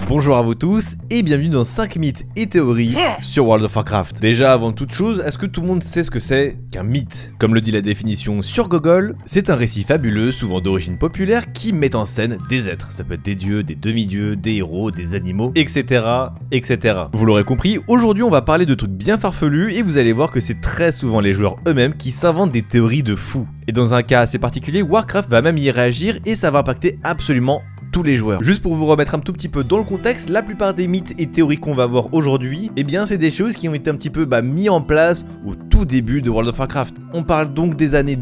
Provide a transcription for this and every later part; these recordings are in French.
Bonjour à vous tous et bienvenue dans 5 mythes et théories sur World of Warcraft. Déjà avant toute chose, est-ce que tout le monde sait ce que c'est qu'un mythe? Comme le dit la définition sur Google, c'est un récit fabuleux, souvent d'origine populaire, qui met en scène des êtres. Ça peut être des dieux, des demi-dieux, des héros, des animaux, etc. etc. Vous l'aurez compris, aujourd'hui on va parler de trucs bien farfelus et vous allez voir que c'est très souvent les joueurs eux-mêmes qui s'inventent des théories de fous. Et dans un cas assez particulier, Warcraft va même y réagir et ça va impacter absolument tous les joueurs. Juste pour vous remettre un tout petit peu dans le contexte, la plupart des mythes et théories qu'on va voir aujourd'hui, eh bien c'est des choses qui ont été un petit peu mis en place au tout début de World of Warcraft. On parle donc des années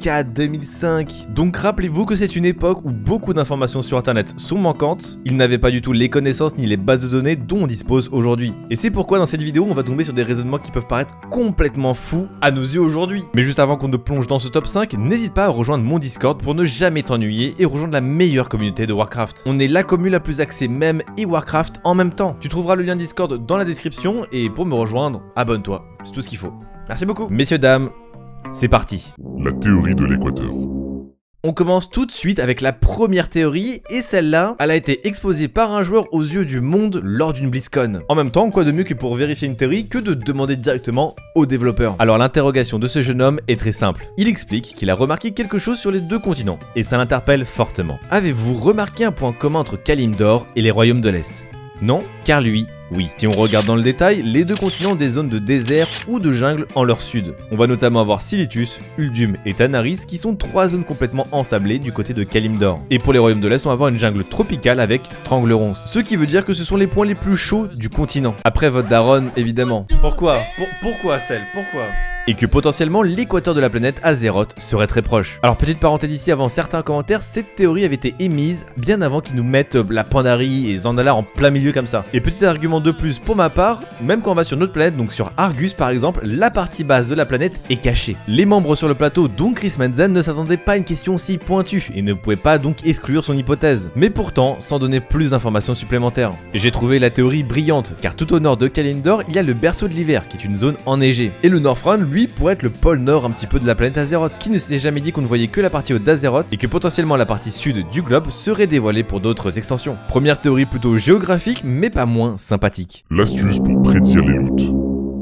2004-2005. Donc rappelez-vous que c'est une époque où beaucoup d'informations sur internet sont manquantes, ils n'avaient pas du tout les connaissances ni les bases de données dont on dispose aujourd'hui. Et c'est pourquoi dans cette vidéo on va tomber sur des raisonnements qui peuvent paraître complètement fous à nos yeux aujourd'hui. Mais juste avant qu'on ne plonge dans ce top 5, n'hésite pas à rejoindre mon Discord pour ne jamais t'ennuyer et rejoindre la meilleure communauté de Warcraft. On est la commu la plus axée meme et Warcraft en même temps. Tu trouveras le lien Discord dans la description et pour me rejoindre, abonne-toi. C'est tout ce qu'il faut. Merci beaucoup. Messieurs, dames, c'est parti. La théorie de l'équateur. On commence tout de suite avec la première théorie, et celle-là, elle a été exposée par un joueur aux yeux du monde lors d'une BlizzCon. En même temps, quoi de mieux que pour vérifier une théorie que de demander directement aux développeurs. Alors l'interrogation de ce jeune homme est très simple. Il explique qu'il a remarqué quelque chose sur les deux continents, et ça l'interpelle fortement. Avez-vous remarqué un point commun entre Kalimdor et les royaumes de l'Est? Non, car lui, oui. Si on regarde dans le détail, les deux continents ont des zones de désert ou de jungle en leur sud. On va notamment avoir Silithus, Uldum et Tanaris qui sont trois zones complètement ensablées du côté de Kalimdor. Et pour les royaumes de l'Est, on va avoir une jungle tropicale avec Stranglerons. Ce qui veut dire que ce sont les points les plus chauds du continent. Après votre daronne, évidemment. Pourquoi Pourquoi celle? Pourquoi? Et que potentiellement l'équateur de la planète Azeroth serait très proche. Alors petite parenthèse ici, avant certains commentaires, cette théorie avait été émise bien avant qu'ils nous mettent la Pandarie et Zandalar en plein milieu comme ça. Et petit argument de plus pour ma part, même quand on va sur notre planète, donc sur Argus par exemple, la partie basse de la planète est cachée. Les membres sur le plateau, dont Chris Manzan, ne s'attendaient pas à une question si pointue et ne pouvaient pas donc exclure son hypothèse. Mais pourtant, sans donner plus d'informations supplémentaires. J'ai trouvé la théorie brillante, car tout au nord de Kalimdor, il y a le berceau de l'hiver, qui est une zone enneigée. Et le Northrend, lui, pourrait être le pôle nord un petit peu de la planète Azeroth. Qui ne s'est jamais dit qu'on ne voyait que la partie haute d'Azeroth et que potentiellement la partie sud du globe serait dévoilée pour d'autres extensions. Première théorie plutôt géographique, mais pas moins sympathique. L'astuce pour prédire les loots.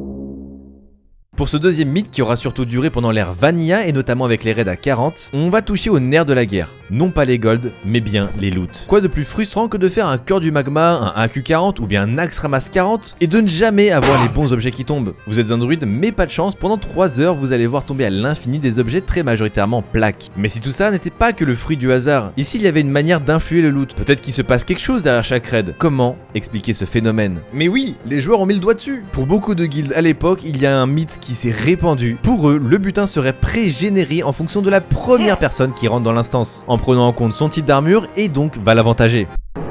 Pour ce deuxième mythe qui aura surtout duré pendant l'ère Vanilla et notamment avec les raids à 40, on va toucher au nerf de la guerre. Non pas les golds, mais bien les loots. Quoi de plus frustrant que de faire un cœur du magma, un AQ40 ou bien un axe ramasse 40 et de ne jamais avoir les bons objets qui tombent. Vous êtes un druide mais pas de chance, pendant 3 heures vous allez voir tomber à l'infini des objets très majoritairement plaques. Mais si tout ça n'était pas que le fruit du hasard, ici il y avait une manière d'influer le loot. Peut-être qu'il se passe quelque chose derrière chaque raid. Comment expliquer ce phénomène? Mais oui, les joueurs ont mis le doigt dessus. Pour beaucoup de guildes à l'époque, il y a un mythe qui s'est répandu. Pour eux, le butin serait pré-généré en fonction de la première personne qui rentre dans l'instance, en prenant en compte son type d'armure et donc va l'avantager.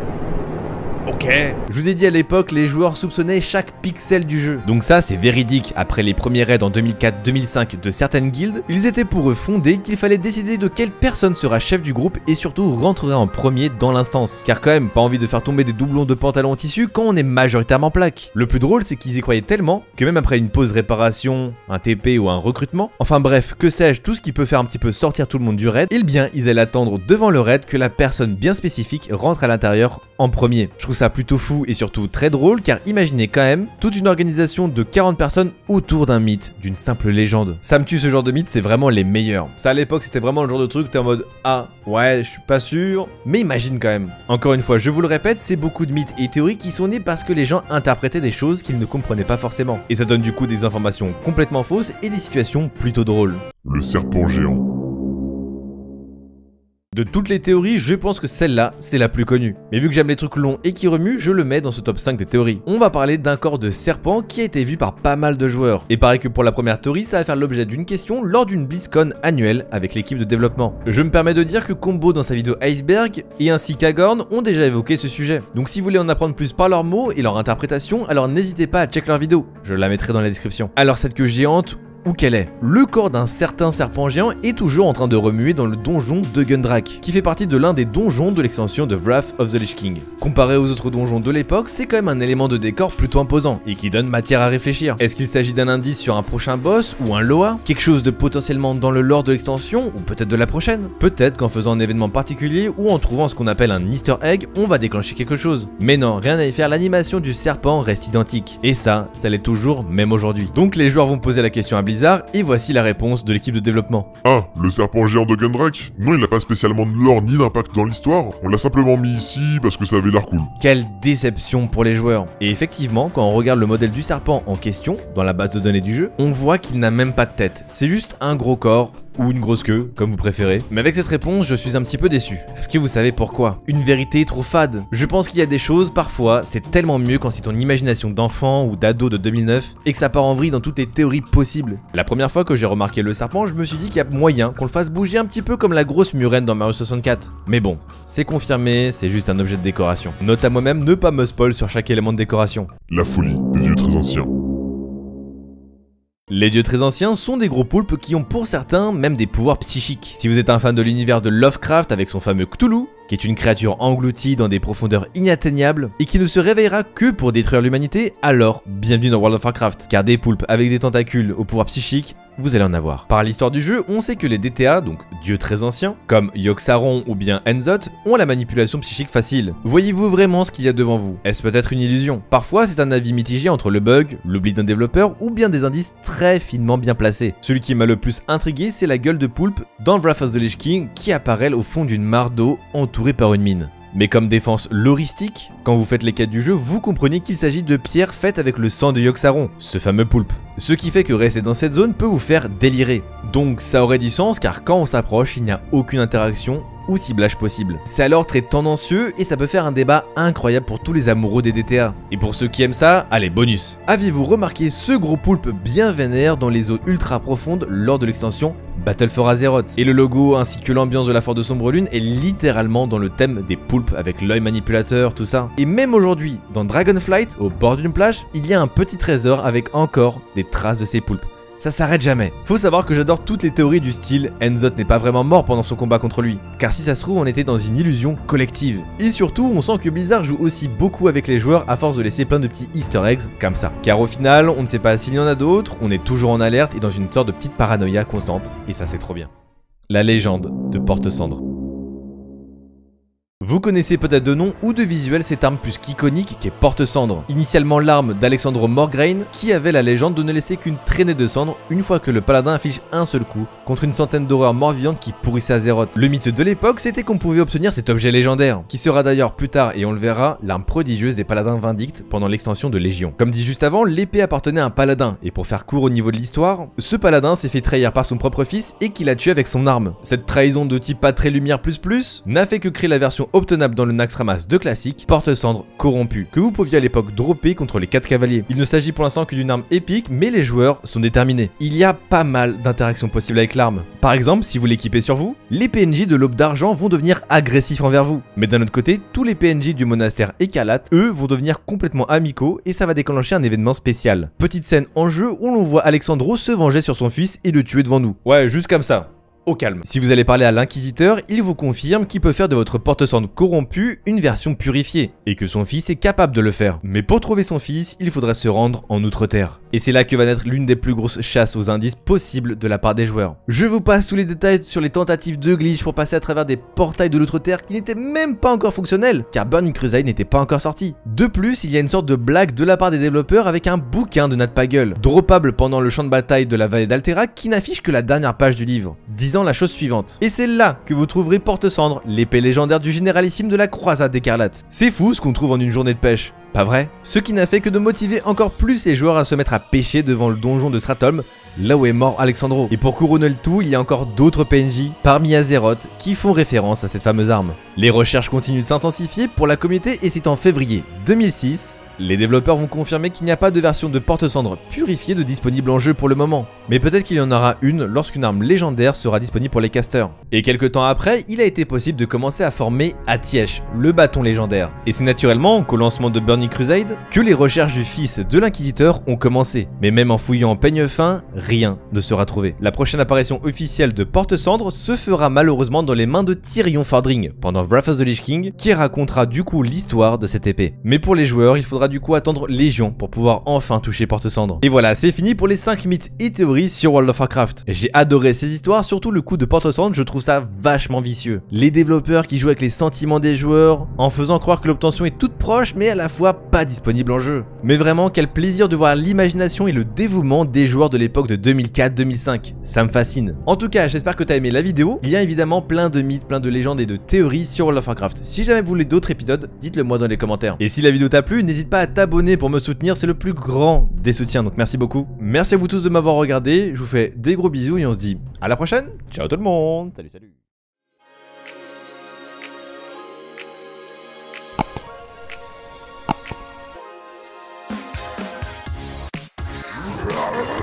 Ok. Je vous ai dit à l'époque, les joueurs soupçonnaient chaque pixel du jeu. Donc ça, c'est véridique. Après les premiers raids en 2004-2005 de certaines guildes, ils étaient pour eux fondés qu'il fallait décider de quelle personne sera chef du groupe et surtout rentrera en premier dans l'instance. Car quand même, pas envie de faire tomber des doublons de pantalons en tissu quand on est majoritairement plaque. Le plus drôle, c'est qu'ils y croyaient tellement que même après une pause réparation, un TP ou un recrutement, enfin bref, que sais-je, tout ce qui peut faire un petit peu sortir tout le monde du raid, eh bien, ils allaient attendre devant le raid que la personne bien spécifique rentre à l'intérieur en premier. Je trouve ça plutôt fou et surtout très drôle car imaginez quand même toute une organisation de 40 personnes autour d'un mythe, d'une simple légende. Ça me tue, ce genre de mythe, c'est vraiment les meilleurs. Ça à l'époque c'était vraiment le genre de truc, t'es en mode ah ouais je suis pas sûr, mais imagine quand même. Encore une fois je vous le répète, c'est beaucoup de mythes et théories qui sont nés parce que les gens interprétaient des choses qu'ils ne comprenaient pas forcément. Et ça donne du coup des informations complètement fausses et des situations plutôt drôles. Le serpent géant. De toutes les théories, je pense que celle-là, c'est la plus connue. Mais vu que j'aime les trucs longs et qui remuent, je le mets dans ce top 5 des théories. On va parler d'un corps de serpent qui a été vu par pas mal de joueurs. Et pareil que pour la première théorie, ça va faire l'objet d'une question lors d'une BlizzCon annuelle avec l'équipe de développement. Je me permets de dire que Combo dans sa vidéo Iceberg et ainsi qu'Agorn ont déjà évoqué ce sujet. Donc si vous voulez en apprendre plus par leurs mots et leur interprétation, alors n'hésitez pas à check leur vidéo. Je la mettrai dans la description. Alors cette queue géante, Où qu'elle est. Le corps d'un certain serpent géant est toujours en train de remuer dans le donjon de Gundrak, qui fait partie de l'un des donjons de l'extension de Wrath of the Lich King. Comparé aux autres donjons de l'époque, c'est quand même un élément de décor plutôt imposant, et qui donne matière à réfléchir. Est-ce qu'il s'agit d'un indice sur un prochain boss, ou un Loa? Quelque chose de potentiellement dans le lore de l'extension, ou peut-être de la prochaine? Peut-être qu'en faisant un événement particulier, ou en trouvant ce qu'on appelle un easter egg, on va déclencher quelque chose. Mais non, rien à y faire, l'animation du serpent reste identique. Et ça l'est toujours, même aujourd'hui. Donc les joueurs vont poser la question à Blizzard, et voici la réponse de l'équipe de développement. Ah, le serpent géant de Gundrak? Non, il n'a pas spécialement de lore ni d'impact dans l'histoire, on l'a simplement mis ici parce que ça avait l'air cool. Quelle déception pour les joueurs. Et effectivement, quand on regarde le modèle du serpent en question, dans la base de données du jeu, on voit qu'il n'a même pas de tête. C'est juste un gros corps, ou une grosse queue, comme vous préférez. Mais avec cette réponse, je suis un petit peu déçu. Est-ce que vous savez pourquoi? Une vérité trop fade. Je pense qu'il y a des choses, parfois, c'est tellement mieux quand c'est ton imagination d'enfant ou d'ado de 2009 et que ça part en vrille dans toutes les théories possibles. La première fois que j'ai remarqué le serpent, je me suis dit qu'il y a moyen qu'on le fasse bouger un petit peu comme la grosse murène dans Mario 64. Mais bon, c'est confirmé, c'est juste un objet de décoration. Note à moi-même, ne pas me spoil sur chaque élément de décoration. La folie des dieux très anciens. Les dieux très anciens sont des gros poulpes qui ont pour certains même des pouvoirs psychiques. Si vous êtes un fan de l'univers de Lovecraft avec son fameux Cthulhu, qui est une créature engloutie dans des profondeurs inatteignables et qui ne se réveillera que pour détruire l'humanité, alors bienvenue dans World of Warcraft, car des poulpes avec des tentacules au pouvoir psychique, vous allez en avoir. Par l'histoire du jeu, on sait que les DTA, donc dieux très anciens, comme Yogg-Saron ou bien Enzot, ont la manipulation psychique facile. Voyez-vous vraiment ce qu'il y a devant vous? Est-ce peut-être une illusion? Parfois, c'est un avis mitigé entre le bug, l'oubli d'un développeur ou bien des indices très finement bien placés. Celui qui m'a le plus intrigué, c'est la gueule de poulpe dans Wrath of the Lich King qui apparaît au fond d'une mare d'eau entourée par une mine. Mais comme défense loristique, quand vous faites les quêtes du jeu, vous comprenez qu'il s'agit de pierres faites avec le sang de Yogg-Saron, ce fameux poulpe. Ce qui fait que rester dans cette zone peut vous faire délirer. Donc ça aurait du sens car quand on s'approche, il n'y a aucune interaction ou ciblage possible. C'est alors très tendancieux et ça peut faire un débat incroyable pour tous les amoureux des DTA. Et pour ceux qui aiment ça, allez, bonus. Aviez-vous remarqué ce gros poulpe bien vénère dans les eaux ultra profondes lors de l'extension Battle for Azeroth? Et le logo ainsi que l'ambiance de la Forge de Sombre Lune est littéralement dans le thème des poulpes avec l'œil manipulateur, tout ça. Et même aujourd'hui, dans Dragonflight, au bord d'une plage, il y a un petit trésor avec encore des traces de ces poulpes. Ça s'arrête jamais. Faut savoir que j'adore toutes les théories du style Enzot n'est pas vraiment mort pendant son combat contre lui, car si ça se trouve on était dans une illusion collective. Et surtout on sent que Blizzard joue aussi beaucoup avec les joueurs à force de laisser plein de petits easter eggs comme ça. Car au final on ne sait pas s'il y en a d'autres, on est toujours en alerte et dans une sorte de petite paranoïa constante, et ça c'est trop bien. La légende de Porte-Cendre. Vous connaissez peut-être de nom ou de visuel cette arme plus qu'iconique qui est Porte-Cendre. Initialement l'arme d'Alexandre Morgraine qui avait la légende de ne laisser qu'une traînée de cendres une fois que le paladin affiche un seul coup contre une centaine d'horreurs mort-vivantes qui pourrissaient Azeroth. Le mythe de l'époque c'était qu'on pouvait obtenir cet objet légendaire, qui sera d'ailleurs plus tard, et on le verra, l'arme prodigieuse des paladins Vindictes pendant l'extension de Légion. Comme dit juste avant, l'épée appartenait à un paladin, et pour faire court au niveau de l'histoire, ce paladin s'est fait trahir par son propre fils et qu'il a tué avec son arme. Cette trahison de type pas très lumière plus n'a fait que créer la version obtenable dans le Naxxramas de classique, Porte-Cendre corrompu, que vous pouviez à l'époque dropper contre les 4 cavaliers. Il ne s'agit pour l'instant que d'une arme épique, mais les joueurs sont déterminés. Il y a pas mal d'interactions possibles avec l'arme. Par exemple, si vous l'équipez sur vous, les PNJ de l'Aube d'Argent vont devenir agressifs envers vous. Mais d'un autre côté, tous les PNJ du monastère Écarlate, eux, vont devenir complètement amicaux et ça va déclencher un événement spécial. Petite scène en jeu où l'on voit Alexandro se venger sur son fils et le tuer devant nous. Ouais, juste comme ça. Au calme. Si vous allez parler à l'inquisiteur, il vous confirme qu'il peut faire de votre Porte-Cendre corrompu une version purifiée, et que son fils est capable de le faire. Mais pour trouver son fils, il faudra se rendre en Outre-Terre. Et c'est là que va naître l'une des plus grosses chasses aux indices possibles de la part des joueurs. Je vous passe tous les détails sur les tentatives de glitch pour passer à travers des portails de l'Outre-Terre qui n'étaient même pas encore fonctionnels, car Burning Crusade n'était pas encore sorti. De plus, il y a une sorte de blague de la part des développeurs avec un bouquin de Nat Pagle, droppable pendant le champ de bataille de la vallée d'Altera qui n'affiche que la dernière page du livre, disant la chose suivante. Et c'est là que vous trouverez Porte-Cendre, l'épée légendaire du généralissime de la croisade d'Écarlate. C'est fou ce qu'on trouve en une journée de pêche, pas vrai? Ce qui n'a fait que de motiver encore plus les joueurs à se mettre à pêcher devant le donjon de Stratholme, là où est mort Alexandro. Et pour couronner le tout, il y a encore d'autres PNJ, parmi Azeroth, qui font référence à cette fameuse arme. Les recherches continuent de s'intensifier pour la communauté et c'est en février 2006 Les développeurs vont confirmer qu'il n'y a pas de version de porte-cendre purifiée de disponible en jeu pour le moment, mais peut-être qu'il y en aura une lorsqu'une arme légendaire sera disponible pour les casters. Et quelques temps après, il a été possible de commencer à former Atièche, le bâton légendaire. Et c'est naturellement qu'au lancement de Burning Crusade, que les recherches du fils de l'inquisiteur ont commencé. Mais même en fouillant en peigne fin, rien ne sera trouvé. La prochaine apparition officielle de porte-cendre se fera malheureusement dans les mains de Tyrion Fordring pendant Wrath of the Lich King, qui racontera du coup l'histoire de cette épée. Mais pour les joueurs, il faudra du coup attendre Légion pour pouvoir enfin toucher porte-cendre. Et voilà, c'est fini pour les 5 mythes et théories sur World of Warcraft. J'ai adoré ces histoires, surtout le coup de porte-cendre, je trouve ça vachement vicieux. Les développeurs qui jouent avec les sentiments des joueurs, en faisant croire que l'obtention est toute proche mais à la fois pas disponible en jeu. Mais vraiment, quel plaisir de voir l'imagination et le dévouement des joueurs de l'époque de 2004-2005. Ça me fascine. En tout cas, j'espère que t'as aimé la vidéo. Il y a évidemment plein de mythes, plein de légendes et de théories sur World of Warcraft. Si jamais vous voulez d'autres épisodes, dites-le moi dans les commentaires. Et si la vidéo t'a plu, n'hésite pas à t'abonner pour me soutenir, c'est le plus grand des soutiens, donc merci beaucoup. Merci à vous tous de m'avoir regardé, je vous fais des gros bisous et on se dit à la prochaine. Ciao tout le monde. Salut, salut.